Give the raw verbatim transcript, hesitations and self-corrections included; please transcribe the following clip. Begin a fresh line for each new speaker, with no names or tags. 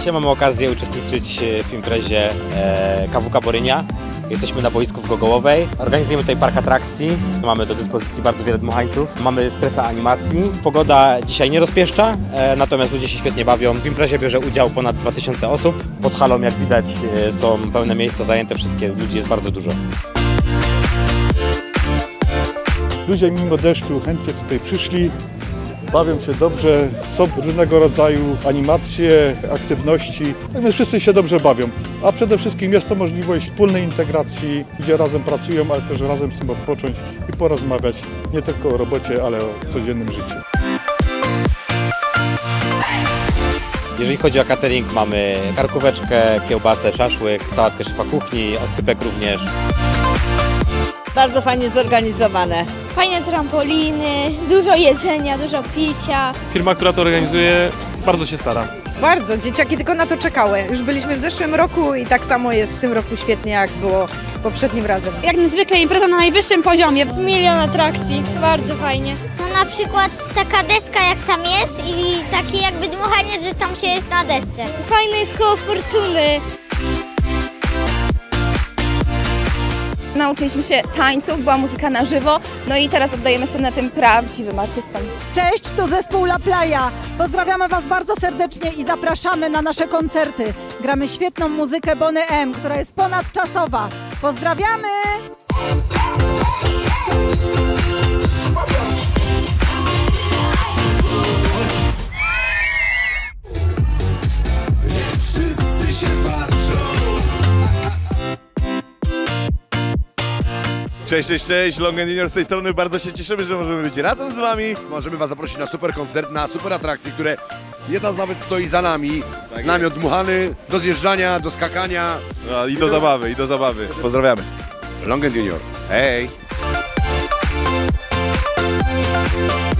Dzisiaj mamy okazję uczestniczyć w imprezie K W K Borynia. Jesteśmy na boisku w Gogołowej. Organizujemy tutaj park atrakcji. Mamy do dyspozycji bardzo wiele dmuchańców. Mamy strefę animacji. Pogoda dzisiaj nie rozpieszcza, natomiast ludzie się świetnie bawią. W imprezie bierze udział ponad dwa tysiące osób. Pod halą, jak widać, są pełne miejsca zajęte, wszystkie, ludzi jest bardzo dużo.
Ludzie mimo deszczu chętnie tutaj przyszli. Bawią się dobrze, są różnego rodzaju animacje, aktywności, więc wszyscy się dobrze bawią. A przede wszystkim jest to możliwość wspólnej integracji, gdzie razem pracują, ale też razem z tym odpocząć i porozmawiać nie tylko o robocie, ale o codziennym życiu.
Jeżeli chodzi o catering, mamy karkóweczkę, kiełbasę, szaszłyk, sałatkę szefa kuchni, oscypek również.
Bardzo fajnie zorganizowane.
Fajne trampoliny, dużo jedzenia, dużo picia.
Firma, która to organizuje, bardzo się stara.
Bardzo, dzieciaki tylko na to czekały. Już byliśmy w zeszłym roku i tak samo jest w tym roku świetnie, jak było poprzednim razem.
Jak zwykle impreza na najwyższym poziomie. Z milion atrakcji, bardzo fajnie.
No na przykład taka deska jak tam jest i takie jakby dmuchanie, że tam się jest na desce.
Fajne jest koło fortuny.
Nauczyliśmy się tańców, była muzyka na żywo, no i teraz oddajemy scenę tym prawdziwym artystom.
Cześć, to zespół La Playa. Pozdrawiamy Was bardzo serdecznie i zapraszamy na nasze koncerty. Gramy świetną muzykę Boney M, która jest ponadczasowa. Pozdrawiamy!
Cześć, cześć, cześć, Long and Junior z tej strony, bardzo się cieszymy, że możemy być razem z Wami.
Możemy Was zaprosić na super koncert, na super atrakcje, które jedna z nawet stoi za nami. Tak, namiot dmuchany, do zjeżdżania, do skakania.
No, i do zabawy, i do zabawy. Pozdrawiamy.
Long and Junior, hej!